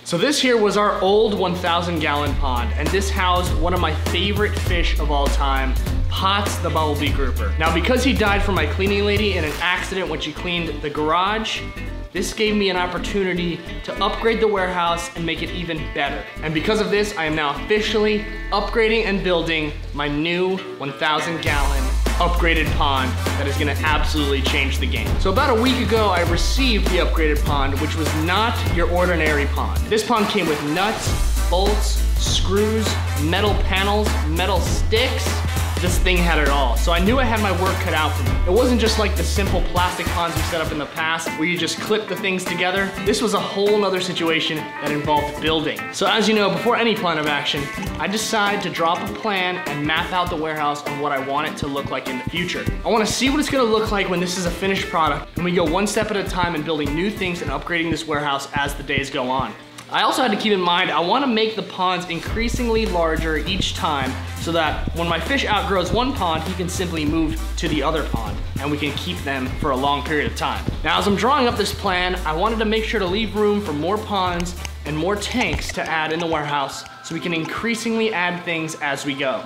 So this here was our old 1,000 gallon pond, and this housed one of my favorite fish of all time, Potts the Bumblebee Grouper. Now because he died from my cleaning lady in an accident when she cleaned the garage, this gave me an opportunity to upgrade the warehouse and make it even better. And because of this, I am now officially upgrading and building my new 1,000 gallon upgraded pond that is gonna absolutely change the game. So about a week ago, I received the upgraded pond, which was not your ordinary pond. This pond came with nuts, bolts, screws, metal panels, metal sticks. This thing had it all. So I knew I had my work cut out for me. It wasn't just like the simple plastic ponds we set up in the past where you just clip the things together. This was a whole nother situation that involved building. So as you know, before any plan of action, I decide to drop a plan and map out the warehouse on what I want it to look like in the future. I want to see what it's going to look like when this is a finished product, and we go one step at a time in building new things and upgrading this warehouse as the days go on. I also had to keep in mind, I want to make the ponds increasingly larger each time so that when my fish outgrows one pond, he can simply move to the other pond and we can keep them for a long period of time. Now, as I'm drawing up this plan, I wanted to make sure to leave room for more ponds and more tanks to add in the warehouse so we can increasingly add things as we go.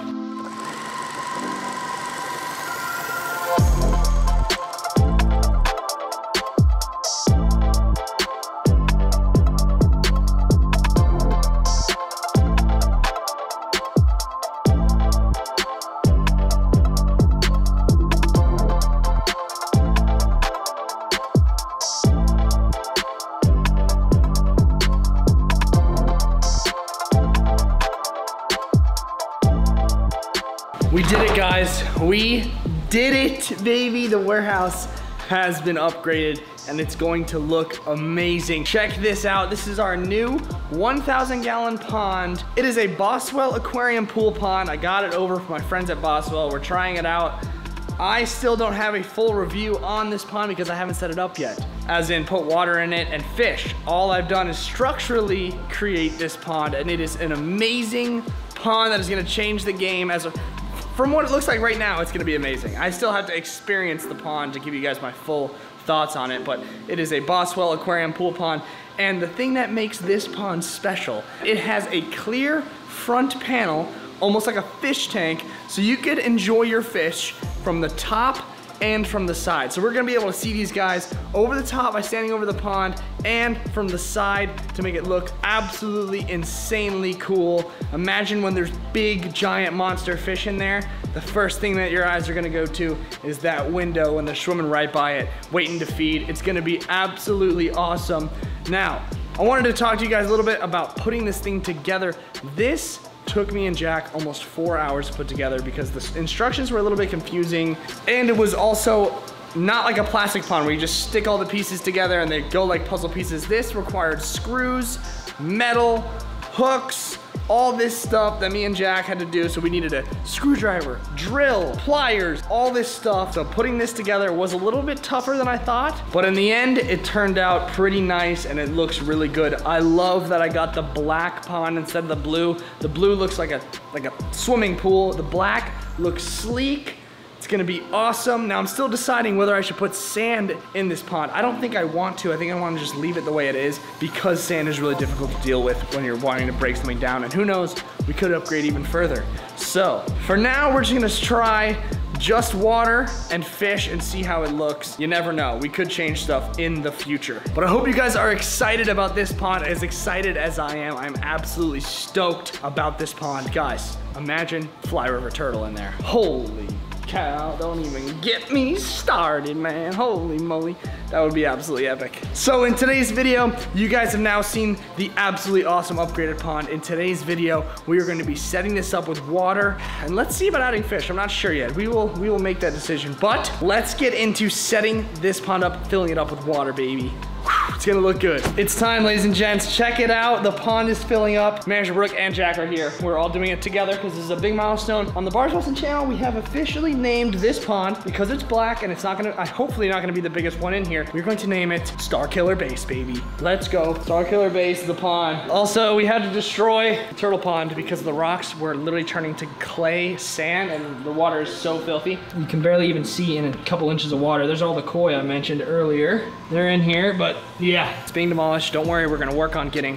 We did it, guys. We did it, baby. The warehouse has been upgraded and it's going to look amazing. Check this out. This is our new 1,000 gallon pond. It is a Boswell aquarium pool pond. I got it over from my friends at Boswell. We're trying it out. I still don't have a full review on this pond because I haven't set it up yet. As in put water in it and fish. All I've done is structurally create this pond, and it is an amazing pond that is gonna change the game. From what it looks like right now, it's gonna be amazing. I still have to experience the pond to give you guys my full thoughts on it, but it is a Boswell aquarium pool pond. And the thing that makes this pond special, it has a clear front panel, almost like a fish tank, so you could enjoy your fish from the top and from the side. So we're gonna be able to see these guys over the top by standing over the pond and from the side to make it look absolutely insanely cool. Imagine when there's big giant monster fish in there, the first thing that your eyes are gonna go to is that window and they're swimming right by it, waiting to feed. It's gonna be absolutely awesome. Now, I wanted to talk to you guys a little bit about putting this thing together. This took me and Jack almost 4 hours to put together because the instructions were a little bit confusing, and it was also not like a plastic pond where you just stick all the pieces together and they go like puzzle pieces. This required screws, metal, hooks, all this stuff that me and Jack had to do. So we needed a screwdriver, drill, pliers, all this stuff. So putting this together was a little bit tougher than I thought, but in the end, it turned out pretty nice and it looks really good. I love that I got the black pond instead of the blue. The blue looks like a swimming pool. The black looks sleek. It's gonna be awesome. Now I'm still deciding whether I should put sand in this pond. I don't think I want to. I think I want to just leave it the way it is because sand is really difficult to deal with when you're wanting to break something down. And who knows, we could upgrade even further. So for now, we're just gonna try just water and fish and see how it looks. You never know, we could change stuff in the future. But I hope you guys are excited about this pond, as excited as I am. I'm absolutely stoked about this pond. Guys, imagine Fly River Turtle in there. Holy cow, don't even get me started, man. Holy moly, that would be absolutely epic. So in today's video, you guys have now seen the absolutely awesome upgraded pond. In today's video, we are going to be setting this up with water, and let's see about adding fish. I'm not sure yet. We will make that decision, but let's get into setting this pond up, filling it up with water, baby. It's gonna look good. It's time, ladies and gents. Check it out. The pond is filling up. Manager Brooke and Jack are here. We're all doing it together because this is a big milestone. On the Bars Wilson channel, we have officially named this pond, because it's black and it's not gonna, hopefully not gonna be the biggest one in here. We're going to name it Starkiller Base, baby. Let's go. Starkiller Base, the pond. Also, we had to destroy the turtle pond because the rocks were literally turning to clay sand and the water is so filthy. You can barely even see in a couple inches of water. There's all the koi I mentioned earlier. They're in here, but yeah, it's being demolished. Don't worry, we're gonna work on getting a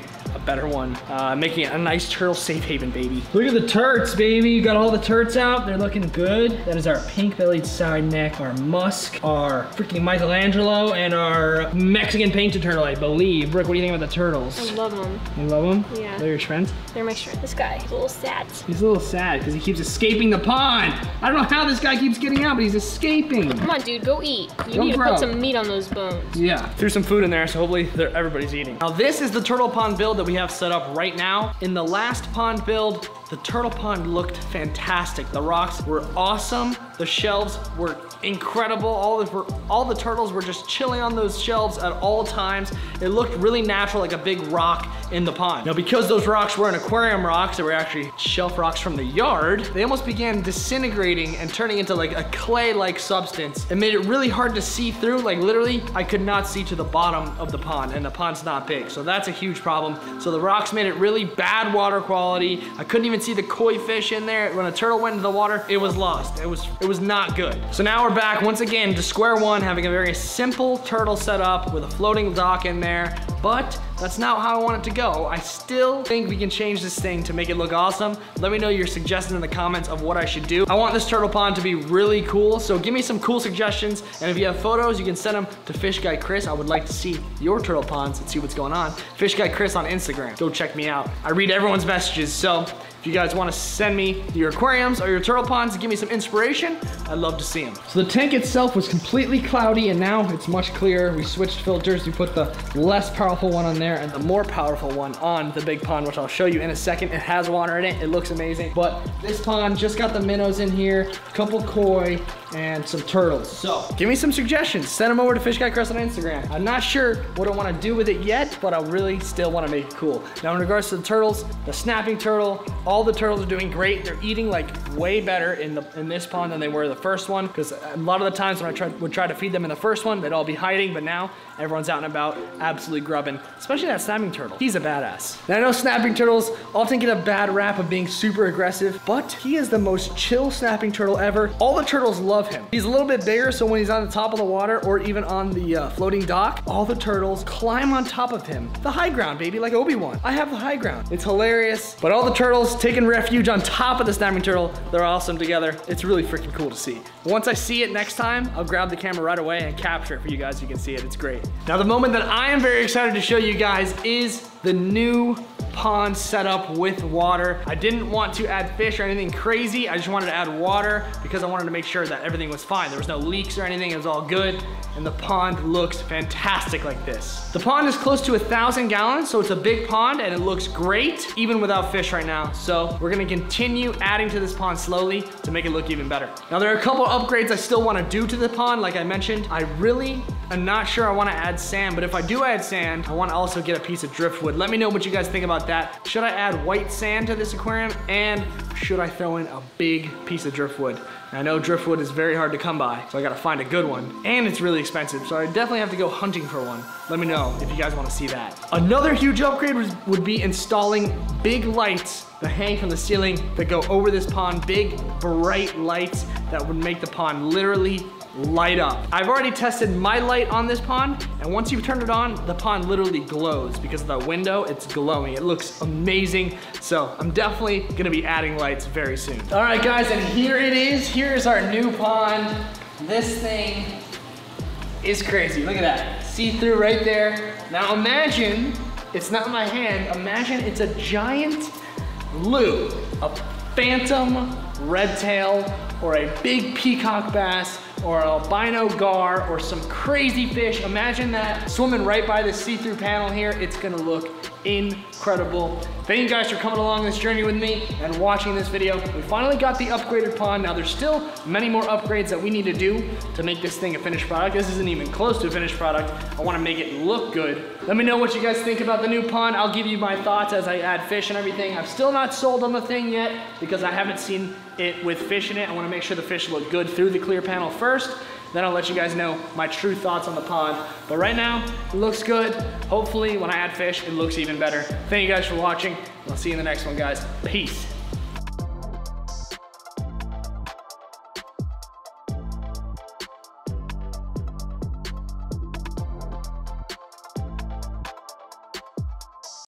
better one, making it a nice turtle safe haven, baby. Look at the turts, baby. You got all the turts out. They're looking good. That is our pink-bellied side neck, our musk, our freaking Michelangelo, and our Mexican painted turtle, I believe. Brooke, what do you think about the turtles? I love them. You love them? Yeah. They're your friends? They're my friends. This guy, he's a little sad. He's a little sad because he keeps escaping the pond. I don't know how this guy keeps getting out, but he's escaping. Come on, dude, go eat. You Go need to grow. put some meat on those bones. Yeah, threw some food in there, so hopefully everybody's eating. Now this is the turtle pond build that we have set up right now. In the last pond build, the turtle pond looked fantastic. The rocks were awesome. The shelves were incredible. All the turtles were just chilling on those shelves at all times. It looked really natural, like a big rock in the pond. Now, because those rocks weren't aquarium rocks, they were actually shelf rocks from the yard, they almost began disintegrating and turning into like a clay-like substance. It made it really hard to see through. Like literally, I could not see to the bottom of the pond, and the pond's not big. So that's a huge problem. So the rocks made it really bad water quality. I couldn't even see the koi fish in there. When a turtle went into the water, it was lost. It was not good. So now we're back once again to square one, having a very simple turtle setup with a floating dock in there, but that's not how I want it to go. I still think we can change this thing to make it look awesome. Let me know your suggestions in the comments of what I should do. I want this turtle pond to be really cool, so give me some cool suggestions, and if you have photos, you can send them to Fish Guy Chris. I would like to see your turtle ponds and see what's going on. Fish Guy Chris on Instagram. Go check me out. I read everyone's messages, so if you guys want to send me your aquariums or your turtle ponds to give me some inspiration, I'd love to see them. So the tank itself was completely cloudy, and now it's much clearer. We switched filters. We put the less powerful one on there and the more powerful one on the big pond, which I'll show you in a second. It has water in it. It looks amazing. But this pond just got the minnows in here, a couple koi, and some turtles. So give me some suggestions. Send them over to Fish Guy Chris on Instagram. I'm not sure what I want to do with it yet, but I really still want to make it cool. Now in regards to the turtles, the snapping turtle, all the turtles are doing great. They're eating like way better in this pond than they were the first one, because a lot of the times when I would try to feed them in the first one, they'd all be hiding, but now everyone's out and about absolutely grubbing, especially that snapping turtle. He's a badass. Now I know snapping turtles often get a bad rap of being super aggressive, but he is the most chill snapping turtle ever. All the turtles love him. He's a little bit bigger, so when he's on the top of the water or even on the floating dock, all the turtles climb on top of him. The high ground, baby, like Obi-Wan. I have the high ground. It's hilarious. But all the turtles taking refuge on top of the snapping turtle, they're awesome together. It's really freaking cool to see. Once I see it next time, I'll grab the camera right away and capture it for you guys so you can see it. It's great. Now the moment that I am very excited to show you guys is the new pond setup with water. I didn't want to add fish or anything crazy. I just wanted to add water because I wanted to make sure that everything was fine. There was no leaks or anything. It was all good. And the pond looks fantastic like this. The pond is close to 1,000 gallons, so it's a big pond and it looks great even without fish right now. So we're gonna continue adding to this pond slowly to make it look even better. Now there are a couple upgrades I still wanna do to the pond. Like I mentioned, I really am not sure I wanna add sand, but if I do add sand, I wanna also get a piece of driftwood. Let me know what you guys think about that. Should I add white sand to this aquarium, and should I throw in a big piece of driftwood? I know driftwood is very hard to come by, so I gotta find a good one. And it's really expensive, so I definitely have to go hunting for one. Let me know if you guys wanna see that. Another huge upgrade would be installing big lights that hang from the ceiling that go over this pond. Big, bright lights that would make the pond literally light up. I've already tested my light on this pond, and once you turn it on, the pond literally glows because of the window. It's glowing. It looks amazing. So I'm definitely gonna be adding lights very soon. All right, guys, and here it is. Here's our new pond. This thing is crazy. Look at that. See-through right there. Now imagine, it's not my hand, imagine it's a giant Lou, a phantom red tail, or a big peacock bass, or an albino gar, or some crazy fish. Imagine that swimming right by this see-through panel here. It's gonna look incredible. Thank you guys for coming along this journey with me and watching this video. We finally got the upgraded pond. Now there's still many more upgrades that we need to do to make this thing a finished product. This isn't even close to a finished product. I wanna make it look good. Let me know what you guys think about the new pond. I'll give you my thoughts as I add fish and everything. I'm still not sold on the thing yet because I haven't seen it with fish in it. I wanna make sure the fish look good through the clear panel first. Then I'll let you guys know my true thoughts on the pond. But right now, it looks good. Hopefully, when I add fish, it looks even better. Thank you guys for watching. I'll see you in the next one, guys. Peace.